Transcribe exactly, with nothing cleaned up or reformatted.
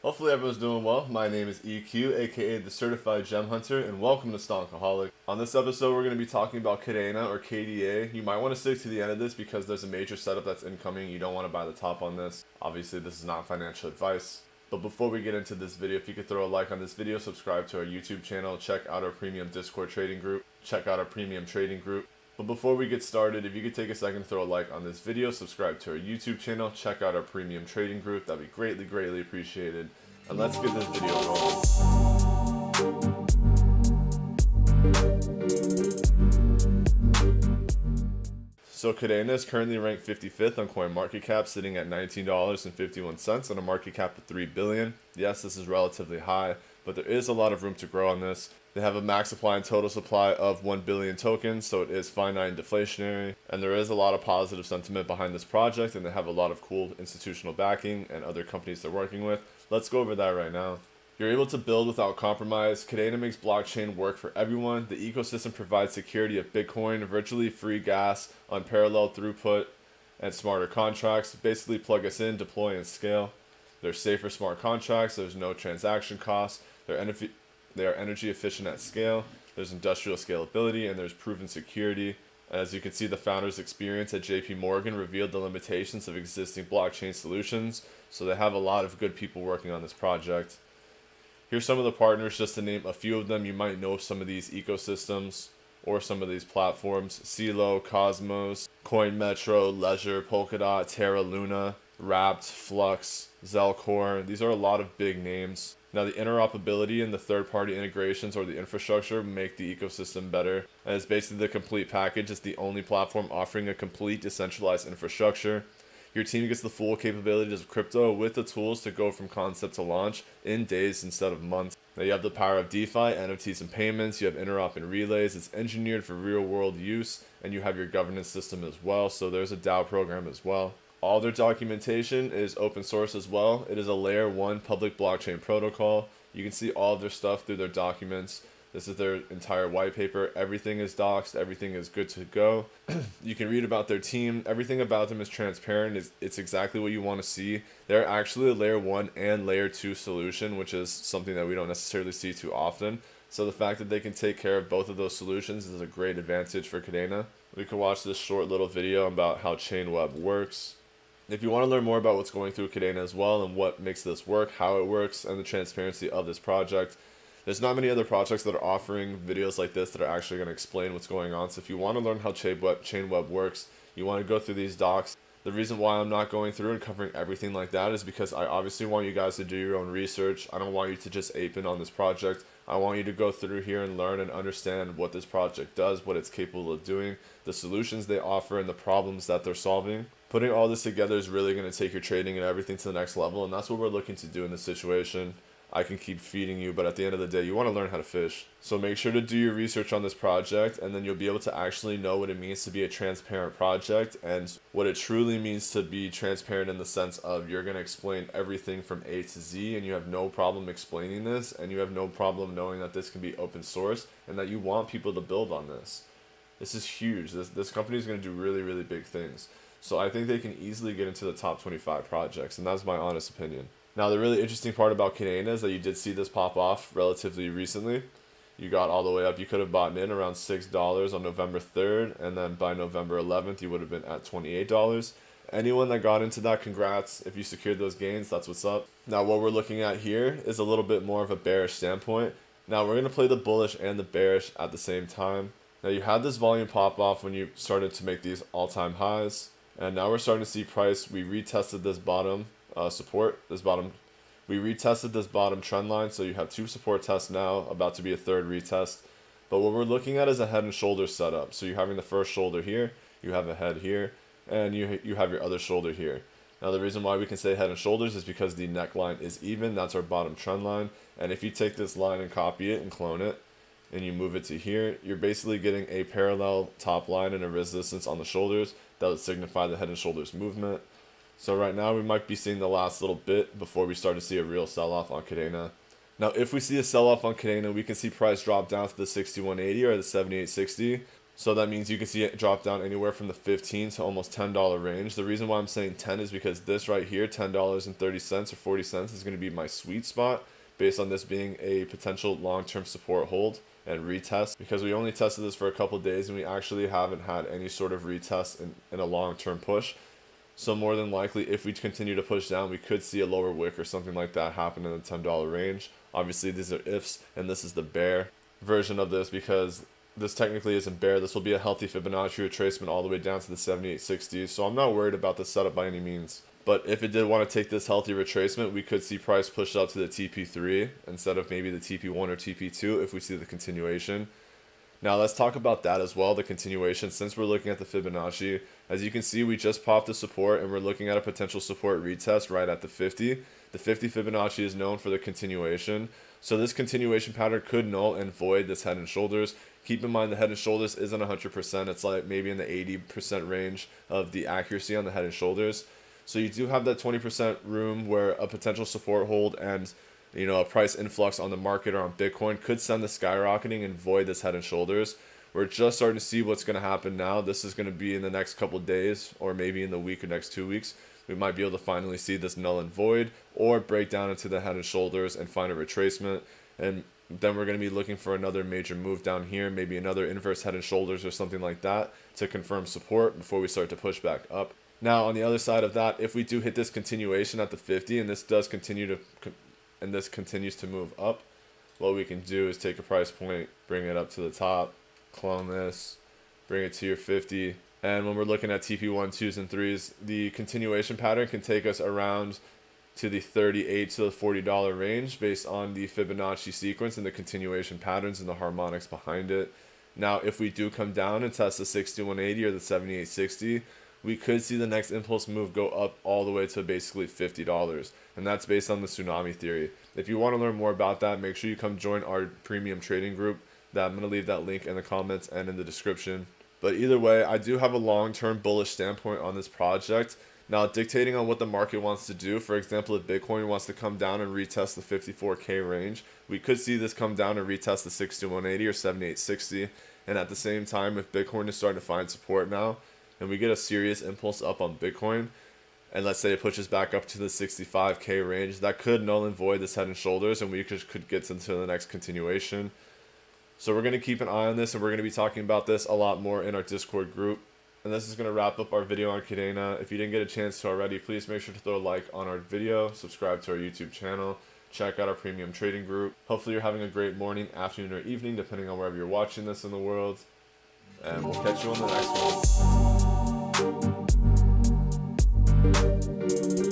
Hopefully everyone's doing well. My name is E Q, aka the Certified Gem Hunter, and welcome to Stonkaholic. On this episode, we're going to be talking about Kadena or K D A. You might want to stick to the end of this because there's a major setup that's incoming. You don't want to buy the top on this. Obviously, this is not financial advice. But before we get into this video, if you could throw a like on this video, subscribe to our YouTube channel, check out our premium Discord trading group, check out our premium trading group. But before we get started, if you could take a second to throw a like on this video, subscribe to our YouTube channel, check out our premium trading group, that'd be greatly, greatly appreciated. And let's get this video rolling. So Kadena is currently ranked fifty-fifth on CoinMarketCap, sitting at nineteen dollars and fifty-one cents on a market cap of three billion dollars. Yes, this is relatively high, but there is a lot of room to grow on this. They have a max supply and total supply of one billion tokens, so it is finite and deflationary. And there is a lot of positive sentiment behind this project, and they have a lot of cool institutional backing and other companies they're working with. Let's go over that right now. You're able to build without compromise. Kadena makes blockchain work for everyone. The ecosystem provides security of Bitcoin, virtually free gas, unparalleled throughput, and smarter contracts. Basically plug us in, deploy, and scale. There's safer smart contracts. There's no transaction costs. They're energy, they are energy efficient at scale. There's industrial scalability, and there's proven security. As you can see, the founders' experience at J P Morgan revealed the limitations of existing blockchain solutions. So they have a lot of good people working on this project. Here's some of the partners, just to name a few of them. You might know some of these ecosystems or some of these platforms. CeeLo, Cosmos, CoinMetro, Ledger, Polkadot, Terra Luna, Wrapped, Flux, Zelcore. These are a lot of big names. Now the interoperability and the third-party integrations or the infrastructure make the ecosystem better. And it's basically the complete package. It's the only platform offering a complete decentralized infrastructure. Your team gets the full capabilities of crypto with the tools to go from concept to launch in days instead of months. Now you have the power of DeFi, N F Ts and payments, you have interop and relays, it's engineered for real world use, and you have your governance system as well, so there's a DAO program as well. All their documentation is open source as well. It is a layer one public blockchain protocol. You can see all of their stuff through their documents. This is their entire white paper. Everything is doxed. Everything is good to go. You can read about their team. Everything about them is transparent. It's, it's exactly what you want to see. They're actually a layer one and layer two solution, which is something that we don't necessarily see too often. So the fact that they can take care of both of those solutions is a great advantage for Kadena. We can watch this short little video about how Chainweb works. If you want to learn more about what's going through Kadena as well and what makes this work, how it works, and the transparency of this project, there's not many other projects that are offering videos like this that are actually going to explain what's going on. So if you want to learn how Chainweb, Chainweb works, you want to go through these docs. The reason why I'm not going through and covering everything like that is because I obviously want you guys to do your own research. I don't want you to just ape in on this project. I want you to go through here and learn and understand what this project does, what it's capable of doing, the solutions they offer, and the problems that they're solving. Putting all this together is really going to take your trading and everything to the next level, and that's what we're looking to do in this situation. I can keep feeding you, but at the end of the day, you want to learn how to fish. So make sure to do your research on this project, and then you'll be able to actually know what it means to be a transparent project and what it truly means to be transparent in the sense of you're going to explain everything from A to Z, and you have no problem explaining this, and you have no problem knowing that this can be open source and that you want people to build on this. This is huge. This, this company is going to do really, really big things. So I think they can easily get into the top twenty-five projects, and that's my honest opinion. Now, the really interesting part about Kadena is that you did see this pop off relatively recently. You got all the way up. You could have bought in around six dollars on November third, and then by November eleventh, you would have been at twenty-eight dollars. Anyone that got into that, congrats. If you secured those gains, that's what's up. Now, what we're looking at here is a little bit more of a bearish standpoint. Now, we're going to play the bullish and the bearish at the same time. Now, you had this volume pop off when you started to make these all-time highs, and now we're starting to see price. We retested this bottom Uh, support, this bottom, we retested this bottom trend line, so you have two support tests now, about to be a third retest. But what we're looking at is a head and shoulders setup. So you're having the first shoulder here, you have a head here, and you you have your other shoulder here. Now the reason why we can say head and shoulders is because the neckline is even. That's our bottom trend line. And if you take this line and copy it and clone it, and you move it to here, you're basically getting a parallel top line and a resistance on the shoulders that would signify the head and shoulders movement. So right now we might be seeing the last little bit before we start to see a real sell-off on Kadena. Now if we see a sell-off on Kadena, we can see price drop down to the sixty-one eighty or the seventy-eight sixty. So that means you can see it drop down anywhere from the fifteen to almost ten dollar range. The reason why I'm saying ten is because this right here, ten dollars and thirty cents or forty cents, is going to be my sweet spot based on this being a potential long-term support hold and retest, because we only tested this for a couple days and we actually haven't had any sort of retest in, in a long-term push. So more than likely, if we continue to push down, we could see a lower wick or something like that happen in the ten dollar range. Obviously, these are ifs, and this is the bear version of this, because this technically isn't bear. This will be a healthy Fibonacci retracement all the way down to the seventy-eight sixty. So I'm not worried about the setup by any means. But if it did want to take this healthy retracement, we could see price push up to the T P three instead of maybe the T P one or T P two if we see the continuation. Now let's talk about that as well, the continuation, since we're looking at the Fibonacci. As you can see, we just popped the support and we're looking at a potential support retest right at the fifty. The fifty Fibonacci is known for the continuation. So this continuation pattern could null and void this head and shoulders. Keep in mind the head and shoulders isn't one hundred percent. It's like maybe in the eighty percent range of the accuracy on the head and shoulders. So you do have that twenty percent room where a potential support hold and, you know, a price influx on the market or on Bitcoin could send the skyrocketing and void this head and shoulders. We're just starting to see what's going to happen now. This is going to be in the next couple of days, or maybe in the week or next two weeks. We might be able to finally see this null and void or break down into the head and shoulders and find a retracement. And then we're going to be looking for another major move down here, maybe another inverse head and shoulders or something like that to confirm support before we start to push back up. Now, on the other side of that, if we do hit this continuation at the fifty and this does continue to and this continues to move up, what we can do is take a price point, bring it up to the top, clone this, bring it to your fifty. And when we're looking at T P one, twos, and threes, the continuation pattern can take us around to the thirty-eight to the forty dollar range based on the Fibonacci sequence and the continuation patterns and the harmonics behind it. Now, if we do come down and test the sixty-one eighty or the seventy-eight sixty, we could see the next impulse move go up all the way to basically fifty dollars. And that's based on the tsunami theory. If you want to learn more about that, make sure you come join our premium trading group. That I'm going to leave that link in the comments and in the description. But either way, I do have a long-term bullish standpoint on this project. Now, dictating on what the market wants to do, for example, if Bitcoin wants to come down and retest the fifty-four K range, we could see this come down and retest the sixty-one eighty or seventy-eight sixty. And at the same time, if Bitcoin is starting to find support now, and we get a serious impulse up on Bitcoin, and let's say it pushes back up to the sixty-five K range, that could null and void this head and shoulders, and we could, could get into the next continuation. So we're going to keep an eye on this, and we're going to be talking about this a lot more in our Discord group. And this is going to wrap up our video on Kadena. If you didn't get a chance to already, please make sure to throw a like on our video, subscribe to our YouTube channel, check out our premium trading group. Hopefully you're having a great morning, afternoon, or evening, depending on wherever you're watching this in the world. And we'll catch you on the next one.